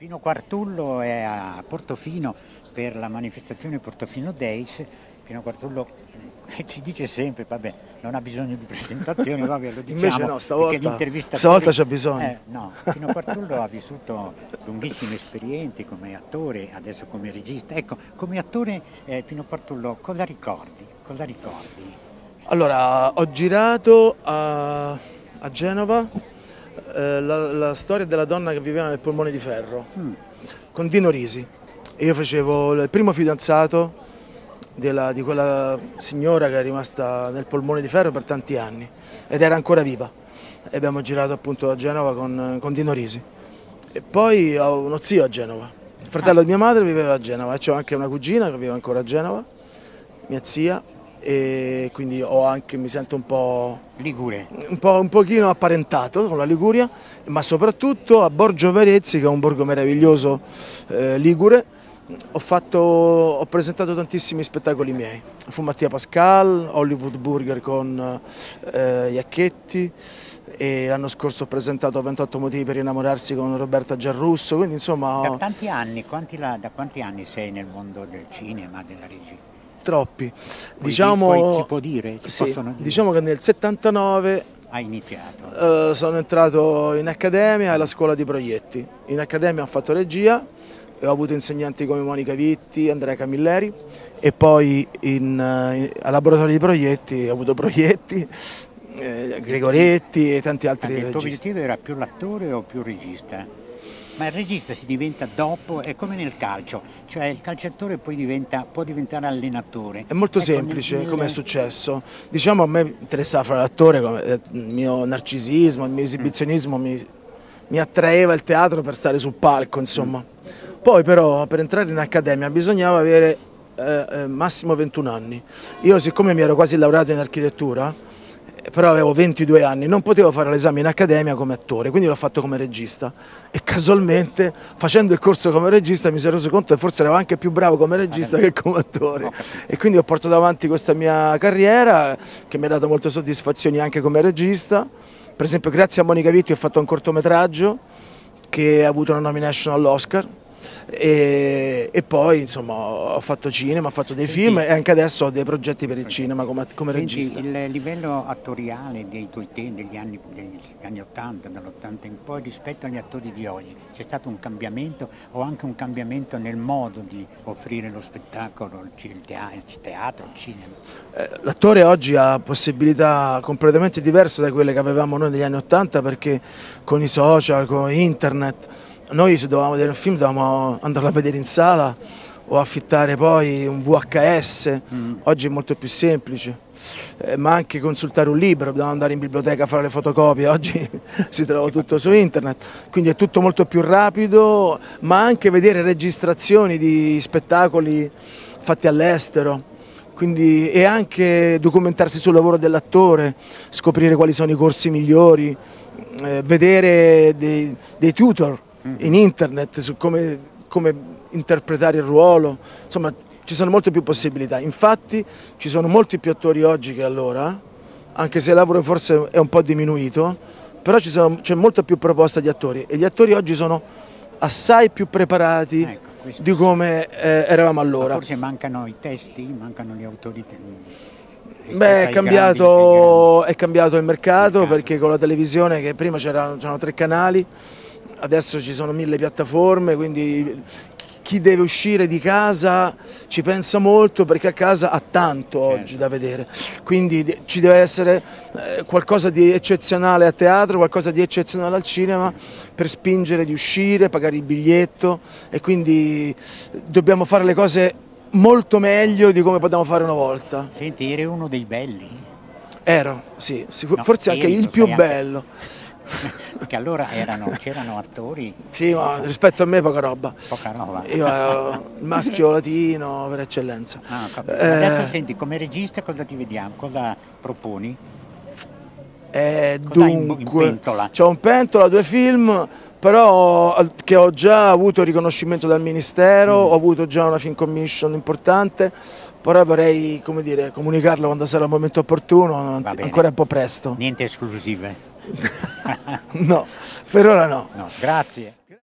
Pino Quartullo è a Portofino per la manifestazione Portofino Days. Pino Quartullo ci dice sempre, vabbè, non ha bisogno di presentazioni, vabbè, lo diciamo. Invece no, stavolta c'è bisogno. No, Pino Quartullo ha vissuto lunghissime esperienze come attore, adesso come regista. Ecco, come attore Pino Quartullo, cosa ricordi? Cosa ricordi? Allora, ho girato a Genova la storia della donna che viveva nel polmone di ferro con Dino Risi. E io facevo il primo fidanzato di quella signora che è rimasta nel polmone di ferro per tanti anni ed era ancora viva. E abbiamo girato appunto a Genova con Dino Risi. E poi ho uno zio a Genova, il fratello di mia madre viveva a Genova e ho anche una cugina che vive ancora a Genova, mia zia, e quindi mi sento un po' Ligure. un pochino apparentato con la Liguria, ma soprattutto a Borgio Verezzi, che è un borgo meraviglioso ligure. Ho presentato tantissimi spettacoli miei. Fu Mattia Pascal, Hollywood Burger con Iacchetti, e l'anno scorso ho presentato 28 motivi per innamorarsi con Roberta Giarrusso, quindi insomma... Da tanti anni, da quanti anni sei nel mondo del cinema, della regia? Troppi. Diciamo, si può dire? Sì, diciamo che nel 79 hai iniziato. Sono entrato in accademia alla scuola di proietti. In accademia ho fatto regia e ho avuto insegnanti come Monica Vitti, Andrea Camilleri, e poi al laboratorio di proietti ho avuto Proietti, Gregoretti e tanti altri registi. Il tuo obiettivo era più l'attore o più il regista? Ma il regista si diventa dopo, è come nel calcio, cioè il calciatore poi può diventare allenatore. È molto semplice come è successo. Diciamo, a me interessava fare l'attore, il mio narcisismo, il mio esibizionismo mi attraeva il teatro per stare sul palco, insomma. Poi però per entrare in accademia bisognava avere massimo 21 anni. Io, siccome mi ero quasi laureato in architettura, però avevo 22 anni, non potevo fare l'esame in accademia come attore, quindi l'ho fatto come regista e casualmente facendo il corso come regista mi sono reso conto che forse ero anche più bravo come regista che come attore, e quindi ho portato avanti questa mia carriera che mi ha dato molte soddisfazioni anche come regista. Per esempio, grazie a Monica Vitti ho fatto un cortometraggio che ha avuto una nomination all'Oscar. E poi insomma ho fatto cinema, ho fatto dei film e anche adesso ho dei progetti per il cinema come regista. Il livello attoriale degli anni 80, dall'80 in poi rispetto agli attori di oggi, c'è stato un cambiamento o anche un cambiamento nel modo di offrire lo spettacolo, il teatro, il cinema? L'attore oggi ha possibilità completamente diverse da quelle che avevamo noi negli anni 80, perché con i social, con internet, noi se dovevamo vedere un film dovevamo andarlo a vedere in sala o affittare poi un VHS, oggi è molto più semplice, ma anche consultare un libro, dobbiamo andare in biblioteca a fare le fotocopie, oggi si trova tutto su internet, quindi è tutto molto più rapido, ma anche vedere registrazioni di spettacoli fatti all'estero. E anche documentarsi sul lavoro dell'attore, scoprire quali sono i corsi migliori, vedere dei tutor in internet su come interpretare il ruolo, insomma ci sono molte più possibilità. Infatti ci sono molti più attori oggi che allora, anche se il lavoro forse è un po' diminuito, però c'è molta più proposta di attori e gli attori oggi sono assai più preparati, ecco, di come eravamo allora. Ma forse mancano i testi, mancano gli autori. Beh, è cambiato il mercato, perché con la televisione, che prima c'erano 3 canali, adesso ci sono 1000 piattaforme, quindi chi deve uscire di casa ci pensa molto, perché a casa ha tanto oggi da vedere, quindi ci deve essere qualcosa di eccezionale a teatro, qualcosa di eccezionale al cinema per spingere di uscire, pagare il biglietto, e quindi dobbiamo fare le cose molto meglio di come potevamo fare una volta. Senti, eri uno dei belli? Ero, sì, forse anche il più bello. Perché allora c'erano attori. Sì, ma rispetto a me poca roba. Poca roba. Io ero il maschio latino per eccellenza. Adesso senti, come regista cosa ti vediamo? Cosa proponi? Dunque, c'ho un pentola, 2 film, però che ho già avuto riconoscimento dal Ministero, ho avuto già una film commission importante, però vorrei, come dire, comunicarlo quando sarà il momento opportuno, ancora è un po' presto. Niente esclusive? No, per ora no. Grazie.